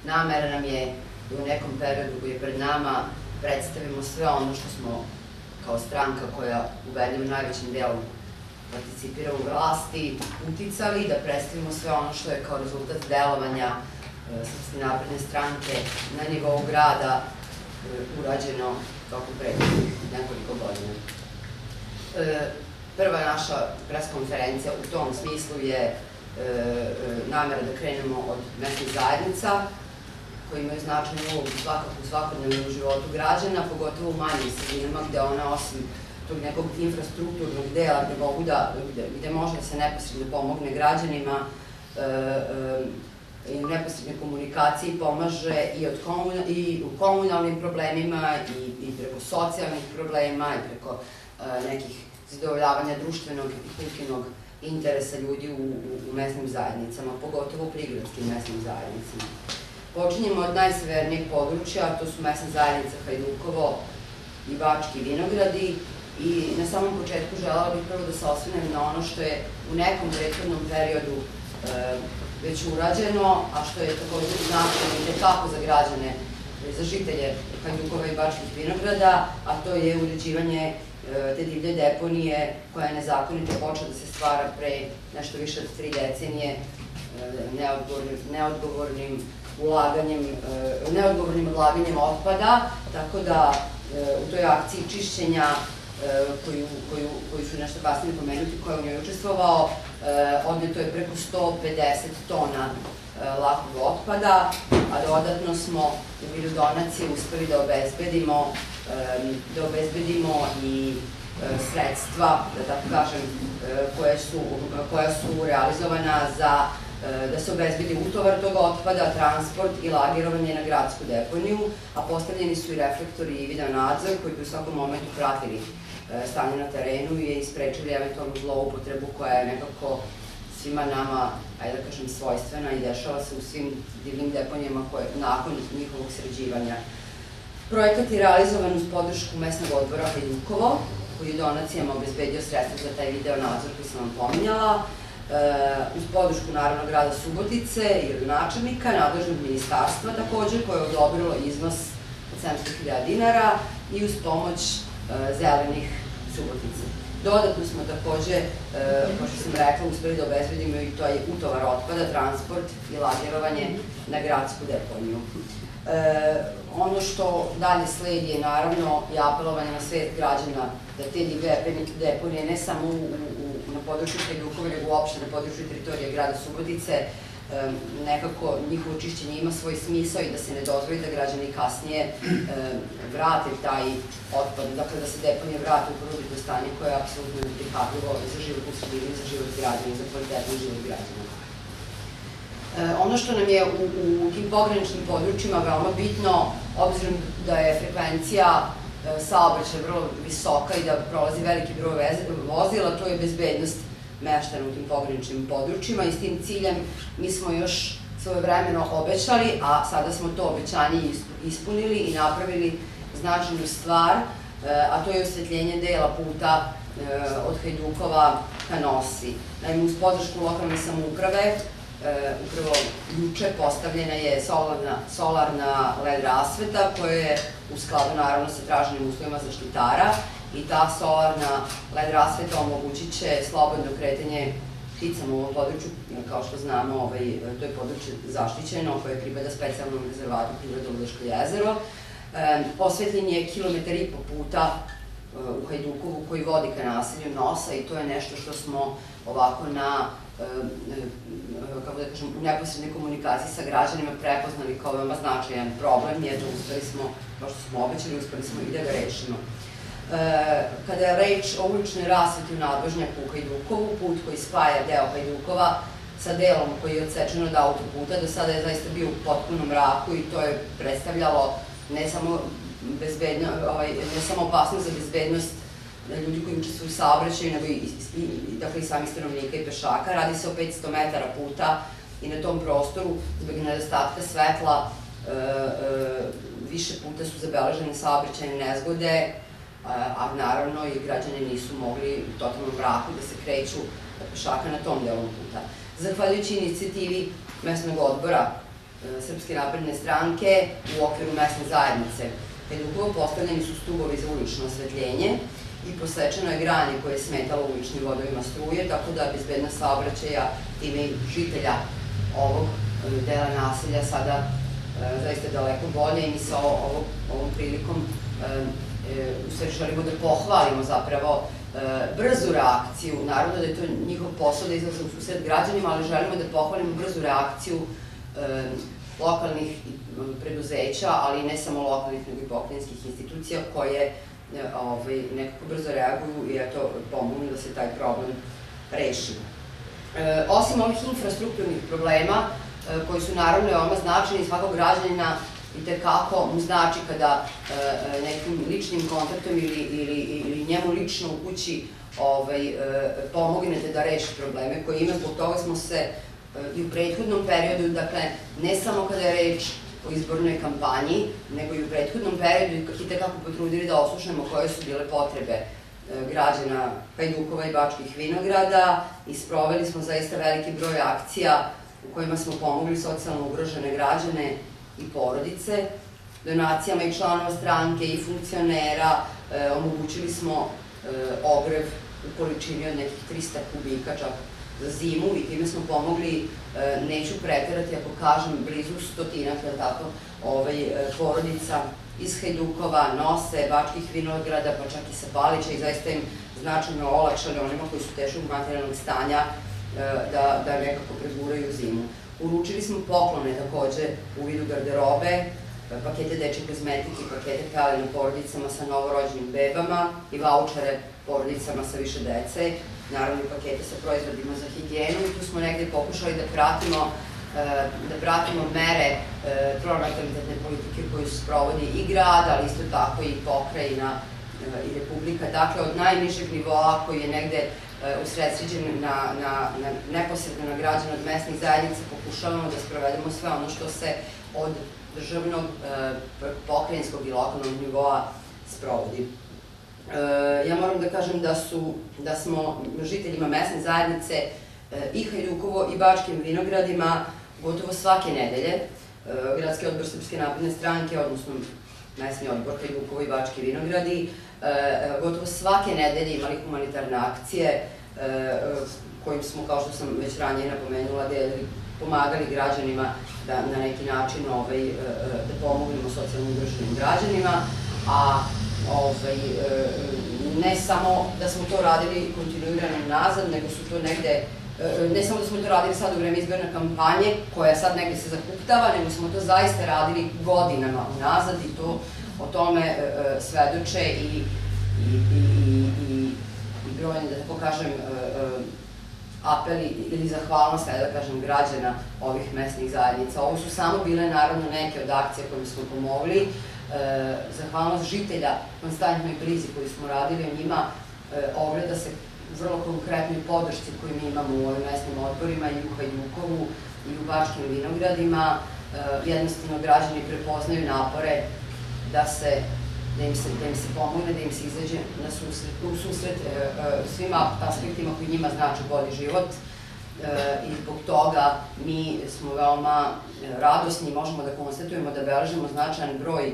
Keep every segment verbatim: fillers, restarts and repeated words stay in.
Namera nam je da u nekom periodu koji je pred nama predstavimo sve ono što smo kao stranka koja ubedljivo najvećim delom participira u vlasti, uticali, da predstavimo sve ono što je kao rezultat delovanja Srpske napredne stranke na nivou grada urađeno tokom prethodnih nekoliko godina. Prva naša preskonferencija u tom smislu je namera da krenemo od mesnih zajednica, koji imaju značajnu ulogu svakako u svakodnevnom životu građana, pogotovo u manjim sredinama gde ona osim tog nekog infrastrukturnog dela gde može da se neposredno pomogne građanima i u neposrednoj komunikaciji pomaže i u komunalnim problemima i preko socijalnih problema i preko nekih zadovoljavanja društvenog i kulturnog interesa ljudi u mesnim zajednicama, pogotovo u prigradskim mesnim zajednicama. Počinjemo od najsevernijeg područja, to su mesna zajednica Hajdukovo i Bački Vinogradi, i na samom početku želela bih prvo da se osvrnem na ono što je u nekom prethodnom periodu već urađeno, a što je također značajno i tekako za građane, za žitelje Hajdukova i Bačkih Vinograda, a to je uređivanje te divlje deponije koja je nezakonito počela da se stvara pre nešto više od tri decenije neodgovornim ulaganjem, neodgovornim odlaganjem otpada, tako da u toj akciji čišćenja koju su nešto kasnije pomenuti, koja je u njoj učestvovao, odneto je preko sto pedeset tona lakog otpada, a dodatno smo u vidu donacije uspeli da obezbedimo da obezbedimo i sredstva, da tako kažem, koja su realizovana za da se obezbedi utovar tog otpada, transport i lagirovanje na gradsku deponiju, a postavljeni su i reflektori i video nadzor koji bi u svakom momentu pratili stanje na terenu i isprečili eventualnu zloupotrebu koja je nekako svima nama, ajde da kažem, svojstvena i dešava se u svim divnim deponijama nakon njihovog sređivanja. Projekat je realizovan uz podršku mesnog odbora Hajdukovo, koji je donacijama obezbedio sredstva za taj video nadzor koji sam vam pominjala, uz podršku naravno grada Subotice i gradonačelnika, nadležnog ministarstva također, koje je odobrilo iznos od sedamsto hiljada dinara i uz pomoć Zelenih Subotice. Dodatno smo takođe, kao što sam rekla, uspeli da obezbedimo i to je utovar otpada, transport i lagirovanje na gradsku deponiju. Ono što dalje sledi je naravno i apelovanje na svest građana da te deponije ne samo na području Hajdukova, nego uopšte na području teritorije grada Subotice, nekako njihovo čišćenje ima svoj smisao i da se ne dozvoli da građani kasnije vrate taj otpad, dakle da se deponije vrate u prvobitno stanje koje je apsolutno neprihvatljivo za životnu sredinu, za život građana, za kvalitetni život građana. Ono što nam je u tim pograničnim područjima veoma bitno, obzirom da je frekvencija saobraćaja vrlo visoka i da prolazi veliki broj vozila, to je bezbednost meštana u tim pograničnim područjima i s tim ciljem mi smo još svojevremeno obećali, a sada smo to obećanje ispunili i napravili značajnu stvar, a to je osvetljenje dela puta od Hajdukova ka Nosi. Naime, uz podršku lokalne samouprave, upravo juče postavljena je solarna led rasveta koja je u skladu naravno sa traženim uslovima zaštitara i ta solarna led rasveta omogućit će slobodno kretanje pticama u ovom području. Kao što znamo, to je područje zaštićeno koje pripada specijalnom rezervatu Prirodološko jezero. Osvetljen je kilometar i po puta u Hajdukovu koji vodi ka naselju Nosa i to je nešto što smo ovako na kako da kažem, u neposrednoj komunikaciji sa građanima prepoznali kao veoma značajan problem, jer uspeli smo, kao što smo obećali, uspeli smo i da ga rešimo. Kada je reč o uličnoj rasveti u nadvožnjaku u Hajdukovu, put koji spaja deo Hajdukova sa delom koji je odsečen od autoputa, do sada je zaista bio u potpunom mraku i to je predstavljalo ne samo opasnost za bezbednost ljudi koji učestvuju u saobraćaju, nego i samih stanovnika i pešaka. Radi se o petsto metara puta i na tom prostoru, zbog nedostatka svetla, više puta su zabeležene saobraćajne nezgode, a naravno i građani nisu mogli u totalnom mraku da se kreću pešaka na tom delom puta. Zahvaljujući inicijativi mesnog odbora Srpske napredne stranke u okviru mesne zajednice. Hajdukovo postavljeni su stubovi za ulično osvetljenje i posečeno je granje koje je smetalo uličnim vodovima struje, tako da bezbednost saobraćaja time i žitelja ovog dela naselja sada zaista daleko bolje i mi sa ovom prilikom u stvari želimo da pohvalimo zapravo brzu reakciju, naravno da je to njihov posao da izlaze u susret građanima, ali želimo da pohvalimo brzu reakciju lokalnih preduzeća, ali ne samo lokalnih, nego i pokrajinskih institucija koje nekako brzo reaguju i eto pomognu da se taj problem reši. Osim ovih infrastrukturnih problema, koji su naravno veoma značajni, svakog građanina i tekako mu znači kada nekim ličnim kontaktom ili njemu lično u kući pomognete da reši probleme koje ima. Zbog toga smo se i u prethodnom periodu, dakle, ne samo kada je reč o izbornoj kampanji, nego i u prethodnom periodu i tekako potrudili da oslušnemo koje su bile potrebe građana Hajdukova i Bačkih Vinograda i sproveli smo zaista veliki broj akcija u kojima smo pomogli socijalno ugrožene građane i porodice, donacijama i članova stranke i funkcionera, omogućili smo ogrev u količini od nekih trista kubika čak za zimu i time smo pomogli, neću preterati ako kažem, blizu stotinak porodica iz Hajdukova, Nose, Bačkih Vinograda, pa čak i sa Palića i zaista im značajno olakšali onima koji su teškog materijalnog stanja da nekako preguraju zimu. Uručili smo poklone takođe u vidu garderobe, pakete dečje kozmetike, pakete pelena porodicama sa novorođenim bebama i vaučere porodicama sa više dece, naravno i pakete sa proizvodima za higijenu i tu smo negde pokušali da pratimo da pratimo mere pronatalitetne politike koju sprovodi i grad, ali isto tako i pokrajina i republika, dakle od najnižeg nivoa koji je negde usredsređen neposredno na građana od mesnih zajednica, pokušavamo da sprovedemo sve ono što se od državnog, pokrajinskog i lokalnog nivoa sprovodi. Ja moram da kažem da smo žiteljima mesne zajednice i Hajdukovo i Bačkim Vinogradima gotovo svake nedelje Gradski odbor Srpske napredne stranke, odnosno mesni odbor Hajdukovo i Bački Vinogradi, gotovo svake nedelje imali humanitarne akcije kojim smo, kao što sam već ranije napomenula, pomagali građanima da na neki način da pomognemo socijalno ugroženim građanima, a ne samo da smo to radili kontinuirano nazad, nego su to negde, ne samo da smo to radili sad u vreme izborne kampanje, koja sad negde se zakuktava, nego smo to zaista radili godinama unazad i to o tome svedoče i brojni, da tako kažem, apeli ili zahvalnost, da kažem, građana ovih mesnih zajednica. Ovo su samo bile, naravno, neke od akcija kojima smo pomogli. Zahvalnost žitelja konstantnoj brizi koju smo radili o njima ogleda se vrlo konkretnoj podršci koju mi imamo u ovim mesnim odborima i u Hajdukovu i u Bačkim Vinogradima. Jednostavno, građani prepoznaju napore da im se pomogne, da im se izađe u susret svim aspektima koji njima znači bolji život i zbog toga mi smo veoma radosni i možemo da konstatujemo da beležimo značajan broj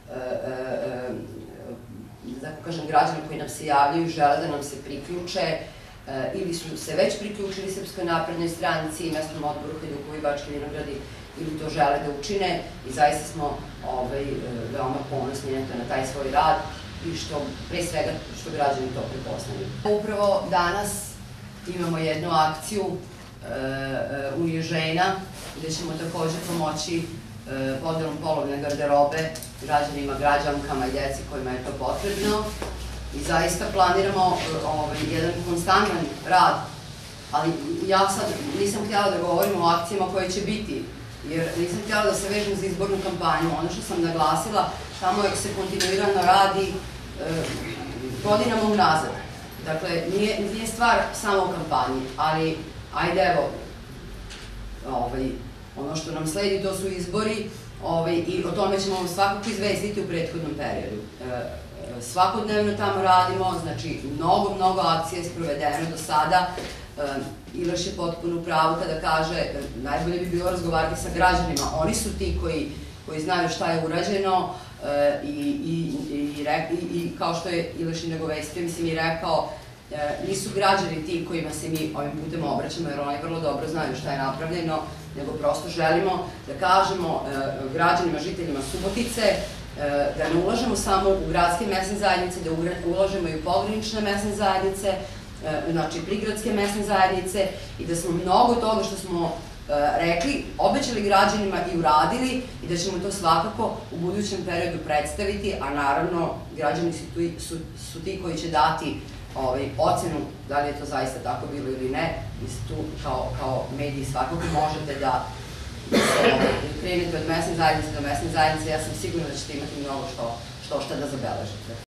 da tako kažem građana koji nam se javljaju i žele da nam se priključe ili su se već priključili Srpskoj naprednoj stranci i mesnom odboru Hajdukovo i Bački Vinogradi ili to žele da učine i zaista smo veoma ponosni na taj svoj rad i što, pre svega, što građani to prepoznaju. Upravo danas imamo jednu akciju u Ježena gde ćemo takođe pomoći podelom polovne garderobe građanima, građankama i deci kojima je to potrebno i zaista planiramo jedan konstantan rad, ali ja sad nisam htjela da govorim o akcijama koje će biti, jer nisam htjela da se vežem za izbornu kampanju. Ono što sam naglasila, tamo se kontinuirano radi godinama unazad. Dakle, nije stvar samo u kampanji, ali ajde evo, Ono što nam sledi, to su izbori i o tome ćemo vam svakako izvestiti u prethodnom periodu. Svakodnevno tamo radimo, znači mnogo, mnogo akcija je sprovedeno do sada. Iloš je potpuno u pravu kada kaže najbolje bi bilo razgovarati sa građanima. Oni su ti koji znaju šta je urađeno i kao što je Iloš i nagovestio, mislim i rekao, nisu građani ti kojima se mi ovim putem obraćamo, jer oni vrlo dobro znaju šta je napravljeno, nego prosto želimo da kažemo građanima, žiteljima Subotice, da ne ulažemo samo u gradske mesne zajednice, da ulažemo i u pogranične mesne zajednice, znači prigradske mesne zajednice i da smo mnogo toga što smo rekli, obećali građanima i uradili i da ćemo to svakako u budućem periodu predstaviti, a naravno građani su ti koji će dati ocenu da li je to zaista tako bilo ili ne. Tu kao mediji svakako možete da krenete od mesne zajednice do mesne zajednice. Ja sam sigurna da ćete imati mnogo što šta da zabeležite.